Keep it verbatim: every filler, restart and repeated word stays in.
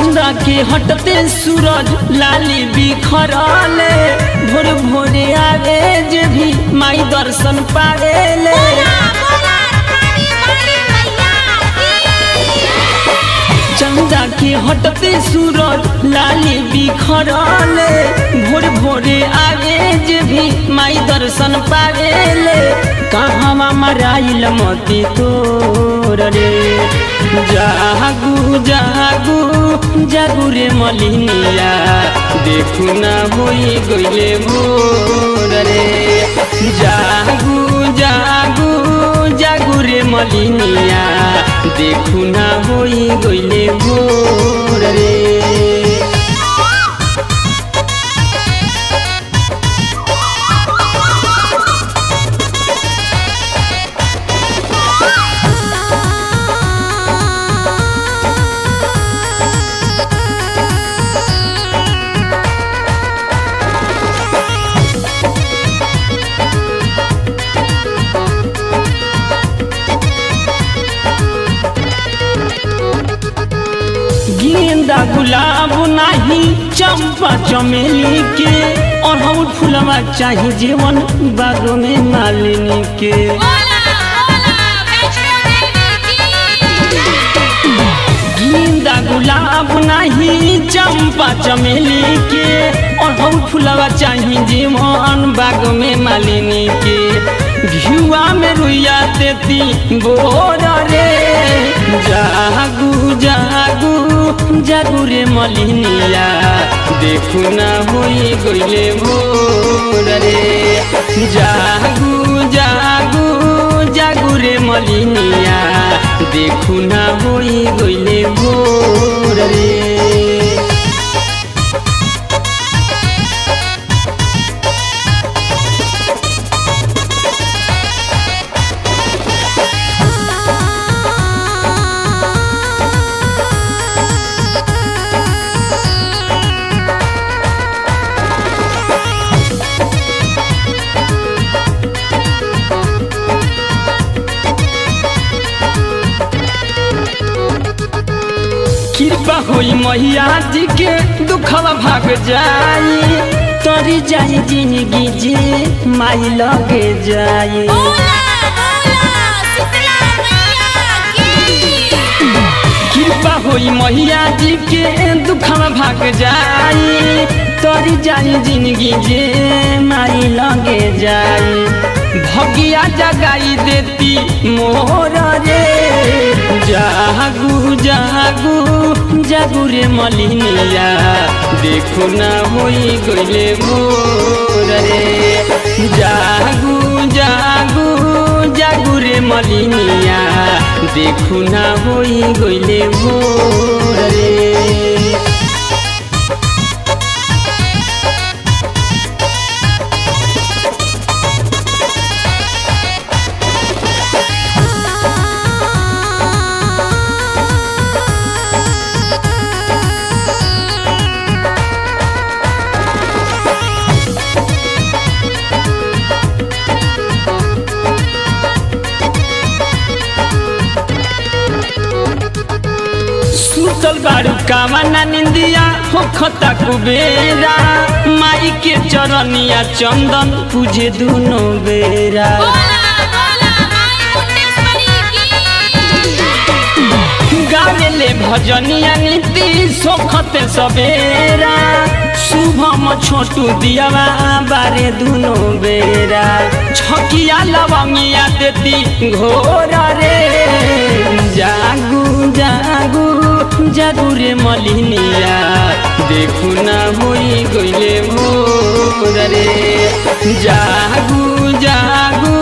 चंदा के हटते सूरज लाली बिखरले भोर भोरे आवे जे भी माई दर्शन पावेले। चंदा के हटते सूरज लाली बिखरले भोर भोरे आवे जे भी माई दर्शन पावेले। कहाँ मराइल मती तोर रे जागू जागू जागू रे मलिनिया देखू ना होई गइले भोर रे। जागू जागू जागू रे मलिनिया देखू ना होई गइले भोर रे। गेंदा गुलाब नाही चंपा चमेली के अड़हुल फूलवा चाही जीवन बागों में मालिनी के। गेंदा गुलाब नाही चंपा चमेली के अड़हुल फूलवा चाही जीवन बागों में मालिनी के। घिउआ में रुइया देती गोर रे जागू जागू जागू रे मलिनिया देखू ना होई गइले भोर रे। जागू जागू जागू रे मलिनिया देखू ना होई गइले भोर रे। कृपा होई मैया जी के दुखवा भाग जाई तोरी जाई जिंदगी जे माई लगे जाई। कृपा होई मैया जी के दुखवा भाग जाई तोरी जाई जिंदगी जे माई लगे जाई। भगिया जगाई देती मोर रे जागू जागू जागू रे मलिनिया देखू ना होई गइले भोर रे। जागू जागू जागू रे मलिनिया देखू ना होई गइले भोर रे। सुतल बारू कामना निंदिया होखता कुबेरा माई के चरनिया चंदन पूजे दोनों बेरा। गावेले भजनिया नीति सोखते सवेरा शुभम छोटू दियावा बारे दोनों बेरा। छकिया लवंगिया देती घोर रे जागू जागू जागू रे मलिनिया देखू ना होई गइले भोर रे। जागू जागू